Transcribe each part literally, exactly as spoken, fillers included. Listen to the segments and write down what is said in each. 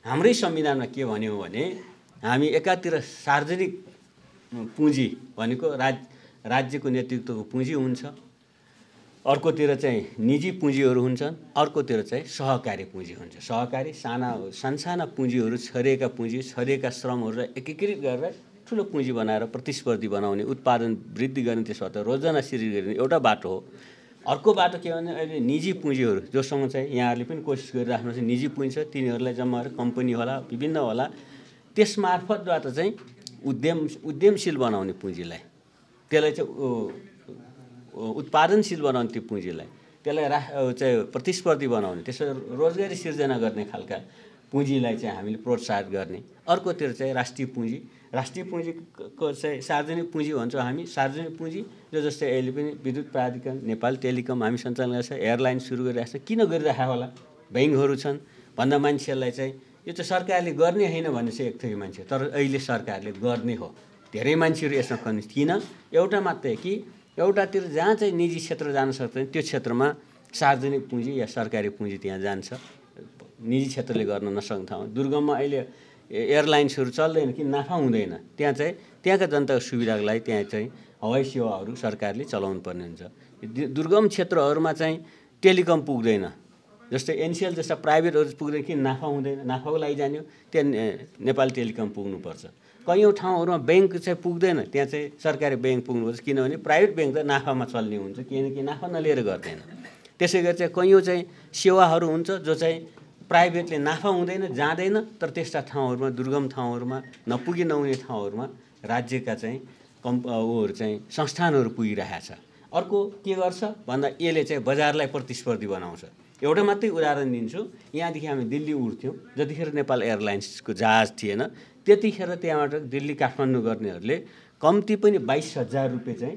हाम्रै संविधानमा के भन्यो भने हामी एकातिर सार्वजनिक पुँजी भनेको राज राज्यको नेतृत्वको पुँजी हुन्छ, अर्कोतिर चाहिँ निजी पुँजीहरू हुन्छन्, अर्कोतिर चाहिँ सहकारी पुँजी हुन्छ। सहकारी साना सानसाना पुँजीहरू, छरिएका पुँजी, छरिएका श्रमहरूलाई एकीकृत गरेर ठुलो पुँजी बनाएर प्रतिस्पर्धी बनाउने, उत्पादन वृद्धि गर्ने, त्यसबाट रोजगार सृजना गर्ने एउटा बाटो हो। अर्को बाटो के भने अहिले निजी पुँजीहरू जोसँग चाहिँ यहाँहरूले पनि कोसिस गरिराख्नुहुन्छ, निजी पुँजी छ, तिनीहरूलाई जम्मा गरेर कम्पनी होला, विभिन्न होला, त्यसमार्फतबाट चाहिँ उद्यम उद्यमशील बनाउने पुँजीलाई, त्यसलाई चाहिँ उत्पादनशील बनाउने त्यो पुँजीलाई, त्यसलाई रा चाहिँ प्रतिस्पर्धी बनाउने, त्यसो रोजगारी सिर्जना गर्ने खालका पुँजीलाई चाहिँ हामीले प्रोत्साहित गर्ने। अर्कोतिर चाहिँ राष्ट्रिय पुँजी, राष्ट्रिय पुँजीको चाहिँ सार्वजनिक पुँजी भन्छौँ हामी। सार्वजनिक पुँजी जो जस्तै अहिले पनि विद्युत प्राधिकरण, नेपाल टेलिकम हामी सञ्चालन गरेछ, एयरलाइन सुरु गरिरहेको छ। किन गरिरहेको होला? ब्याङ्कहरू छन् भन्दा मान्छेहरूलाई चाहिँ यो चाहिँ सरकारले गर्ने होइन भन्ने चाहिँ एक थरी मान्छे, तर अहिले सरकारले गर्ने हो। धेरै मान्छेहरू यसमा कन्भिन्स किन? एउटा मात्रै कि एउटातिर जहाँ चाहिँ निजी क्षेत्र जान सक्दैन त्यो क्षेत्रमा सार्वजनिक पुँजी या सरकारी पुँजी त्यहाँ जान्छ, निजी क्षेत्रले गर्न नसक्ने ठाउँ। दुर्गममा अहिले एयरलाइन्सहरू चल्दैन कि नाफा हुँदैन, त्यहाँ चाहिँ त्यहाँका जनताको सुविधाको लागि त्यहाँ चाहिँ हवाई सेवाहरू सरकारले चलाउनु पर्ने हुन्छ। दुर्गम क्षेत्रहरूमा चाहिँ टेलिकम पुग्दैन, जस्तै एनसिएल जस्ता प्राइभेटहरू पुग्दैन कि नाफा हुँदैन, नाफाको लागि जाने हो त्यहाँ नेपाल टेलिकम पुग्नुपर्छ। कयौँ ठाउँहरूमा ब्याङ्क चाहिँ पुग्दैन, त्यहाँ चाहिँ सरकारी ब्याङ्क पुग्नुपर्छ, किनभने प्राइभेट ब्याङ्क त नाफामा चल्ने हुन्छ, किनकि नाफा नलिएर गर्दैन। त्यसै गरी चाहिँ कयौँ चाहिँ सेवाहरू हुन्छ जो चाहिँ प्राइभेटले नाफा हुँदैन, जाँदैन, तर त्यस्ता ठाउँहरूमा, दुर्गम ठाउँहरूमा, नपुगी नहुने ठाउँहरूमा राज्यका चाहिँ कम्प उहरू चाहिँ संस्थानहरू पुगिरहेको छ। अर्को के गर्छ भन्दा यसले चाहिँ बजारलाई प्रतिस्पर्धी बनाउँछ। एउटा मात्रै उदाहरण दिन्छु, यहाँदेखि हामी दिल्ली उड्थ्यौँ, जतिखेर नेपाल एयरलाइन्सको जहाज थिएन त्यतिखेर त्यहाँबाट दिल्ली काठमाडौँ गर्नेहरूले कम्ती पनि बाइस हजार रुपियाँ चाहिँ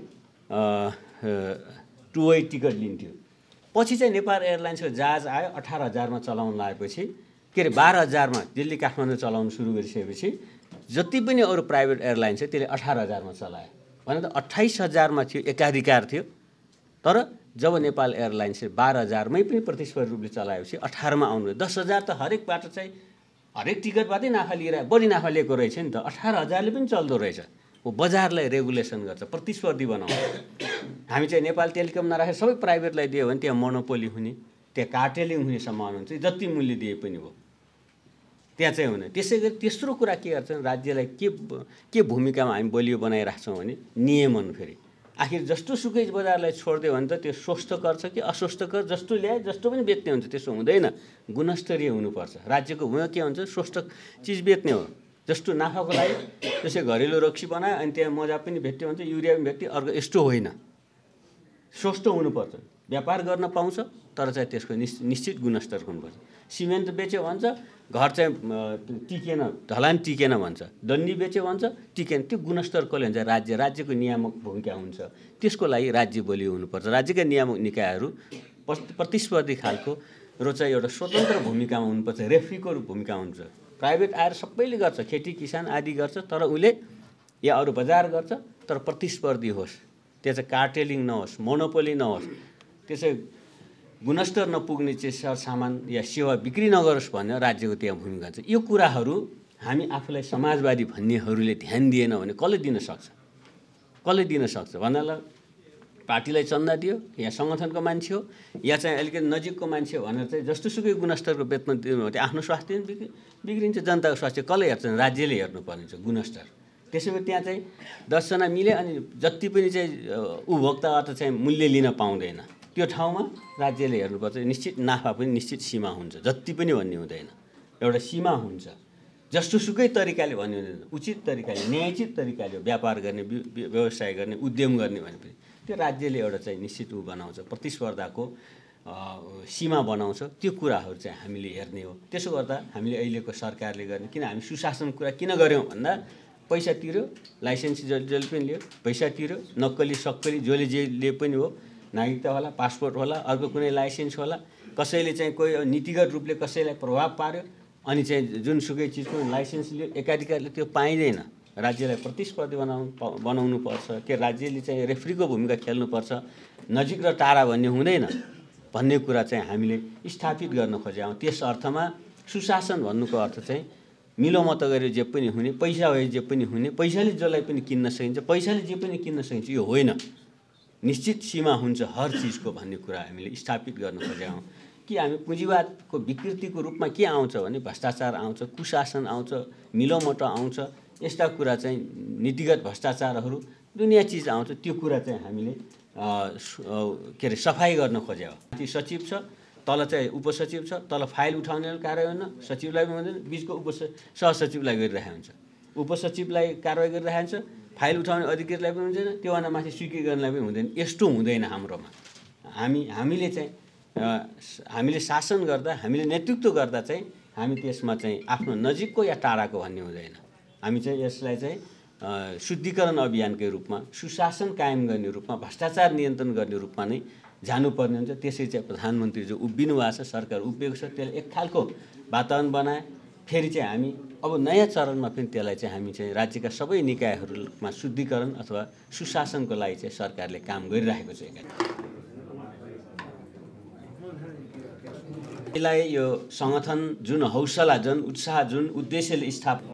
टु वे टिकट लिन्थ्यो। पछि चाहिँ नेपाल एयरलाइन्सको जहाज आयो, अठार हजारमा चलाउन लागेपछि, के अरे बाह्र हजारमा दिल्ली काठमाडौँ चलाउन सुरु गरिसकेपछि जति पनि अरू प्राइभेट एयरलाइन छ त्यसले अठार हजारमा चलायो भने त अट्ठाइस हजारमा थियो, एकाधिकार थियो। तर जब नेपाल एयरलाइन्सले बाह्र हजारमै पनि प्रतिस्पर्धी रूपले चलाएपछि अठारमा आउनु, दस हजार त हरेकबाट चाहिँ हरेक टिकटबाटै नाफा लिएर बढी नाफा लिएको रहेछ नि त, अठार हजारले पनि चल्दो रहेछ। वो बजारलाई रेगुलेसन गर्छ, प्रतिस्पर्धी बनाउँछ। हामी चाहिँ नेपाल टेलिकम नराखेर सबै प्राइभेटलाई दियो भने त्यहाँ मोनोपोली हुने, त्यहाँ कार्टेलिङ हुने सम्भावना हुन्छ, जति मूल्य दिए पनि हो त्यहाँ चाहिँ हुने। त्यसै गरी तेस्रो कुरा के गर्छन्, राज्यलाई के के भूमिकामा हामी बलियो बनाइराख्छौँ भने नियमन। फेरि आखिर जस्तो सुकै बजारलाई छोडिदियो भने त त्यो स्वस्थ कर छ कि अस्वस्थ कर, जस्तो ल्याए जस्तो पनि बेच्ने हुन्छ, त्यसो हुँदैन। गुणस्तरीय हुनुपर्छ। राज्यको भूमिका के हुन्छ? स्वस्थ चिज बेच्ने हो। जस्तो नाफाको लागि जस्तै घरेलु रक्सी बनायो अनि त्यहाँ मजा पनि भेट्यो भने चाहिँ युरिया पनि भेट्यो, अर्को यस्तो होइन, स्वस्थ हुनुपर्छ। व्यापार गर्न पाउँछ तर चाहिँ त्यसको निश्चित गुणस्तर हुनुपर्छ। सिमेन्ट बेच्यो भन्छ घर चाहिँ टिकेन, ढलान टिकेन भन्छ, डन्डी बेच्यो भन्छ टिकेन, त्यो गुणस्तर कसले हुन्छ? राज्य। राज्यको नियामक भूमिका हुन्छ, त्यसको लागि राज्य बलियो हुनुपर्छ। राज्यका नियामक निकायहरू प्रतिस्पर्धी खालको र चाहिँ एउटा स्वतन्त्र भूमिकामा हुनुपर्छ, रेफ्रीको भूमिका हुन्छ। प्राइभेट आएर सबैले गर्छ, खेती किसान आदि गर्छ, तर उसले या अरू बजार गर्छ, तर प्रतिस्पर्धी होस्, त्यो चाहिँ कार्टेलिङ नहोस्, मोनोपोली नहोस्, त्यसै गुणस्तर नपुग्ने चाहिँ सरसामान या सेवा बिक्री नगरोस् भन्ने राज्यको त्यहाँ भूमिका छ। यो कुराहरू हामी आफूलाई समाजवादी भन्नेहरूले ध्यान दिएन भने कसले दिन सक्छ? कसले दिन सक्छ भन्नालाई पार्टीलाई चन्दा दियो या सङ्गठनको मान्छे हो या चाहिँ अलिकति नजिकको मान्छे हो भनेर चाहिँ जस्तोसुकै गुणस्तरको वेतन दिनु भने आफ्नो स्वास्थ्य पनि बिग्रि बिग्रिन्छ। जनताको स्वास्थ्य कसले हेर्छ? राज्यले हेर्नुपर्ने छ गुणस्तर। त्यसै गरी त्यहाँ चाहिँ दसजना मिले अनि जति पनि चाहिँ उपभोक्ताबाट चाहिँ मूल्य लिन पाउँदैन, त्यो ठाउँमा राज्यले हेर्नुपर्छ। निश्चित नाफा पनि निश्चित सीमा हुन्छ, जति पनि भन्ने हुँदैन, एउटा सीमा हुन्छ। जस्तोसुकै तरिकाले भन्ने हुँदैन, उचित तरिकाले न्यायोचित तरिकाले व्यापार गर्ने, व्यवसाय गर्ने, उद्यम गर्ने भनेपछि त्यो राज्यले एउटा चाहिँ निश्चित ऊ बनाउँछ, प्रतिस्पर्धाको सीमा बनाउँछ। त्यो कुराहरू चाहिँ हामीले हेर्ने हो। त्यसो गर्दा हामीले अहिलेको सरकारले गर्ने, किन हामी सुशासन कुरा किन गऱ्यौँ भन्दा पैसा तिर्यो, लाइसेन्स जसले जसले पनि लियो, पैसा तिर्यो, नक्कली सक्कली जसले जे लिए पनि हो, नागरिकता होला, पासपोर्ट होला, अर्को कुनै लाइसेन्स होला, कसैले चाहिँ कोही नीतिगत रूपले कसैलाई प्रभाव पार्यो अनि चाहिँ जुनसुकै चिजको लाइसेन्स लियो, एकाधिकारले त्यो पाइँदैन। राज्यलाई प्रतिस्पर्धी बनाउनु बनाउनु पर्छ, के राज्यले चाहिँ रेफ्रीको भूमिका खेल्नुपर्छ, नजिक र टाढा भन्ने हुँदैन भन्ने कुरा चाहिँ हामीले स्थापित गर्न खोजेका हौँ। त्यस अर्थमा सुशासन भन्नुको अर्थ चाहिँ मिलोमत गरेर जे पनि हुने, पैसा भए जे पनि हुने, पैसाले जसलाई पनि किन्न सकिन्छ, पैसाले जे पनि किन्न सकिन्छ, यो होइन। निश्चित सीमा हुन्छ हर चिजको भन्ने कुरा हामीले स्थापित गर्न खोजेका हौँ कि हामी पुँजीवादको विकृतिको रूपमा के आउँछ भने भ्रष्टाचार आउँछ, कुशासन आउँछ, मिलोमतो आउँछ, यस्ता कुरा चाहिँ नीतिगत भ्रष्टाचारहरू दुनियाँ चिज आउँछ। त्यो कुरा चाहिँ हामीले के अरे सफाइ गर्न खोज्या हो। त्यो सचिव छ, तल चाहिँ उपसचिव छ, तल फाइल उठाउने कारवाही हुन्न, सचिवलाई पनि हुँदैन, बिचको उप सहसचिवलाई गरिरहेको हुन्छ, उपसचिवलाई कारवाही गरिरहेको हुन्छ, फाइल उठाउने अधिकारीलाई पनि हुँदैन, त्योभन्दा माथि स्वीकृति गर्नलाई पनि हुँदैन। यस्तो हुँदैन हाम्रोमा। हामी हामीले चाहिँ हामीले शासन गर्दा, हामीले नेतृत्व गर्दा चाहिँ हामी त्यसमा चाहिँ आफ्नो नजिकको या टाढाको भन्ने हुँदैन। हामी चाहिँ यसलाई चाहिँ शुद्धिकरण अभियानकै रूपमा, सुशासन कायम गर्ने रूपमा, भ्रष्टाचार नियन्त्रण गर्ने रूपमा नै जानुपर्ने हुन्छ। त्यसै चाहिँ प्रधानमन्त्री जो उभिनु भएको छ, सरकार उभिएको छ, त्यसले एक खालको वातावरण बनाए। फेरि चाहिँ हामी अब नयाँ चरणमा पनि त्यसलाई चाहिँ हामी चाहिँ राज्यका सबै निकायहरूमा शुद्धिकरण अथवा सुशासनको लागि चाहिँ सरकारले काम गरिरहेको छ। यसलाई यो सङ्गठन जुन हौसला, जुन उत्साह, जुन उद्देश्यले स्थापना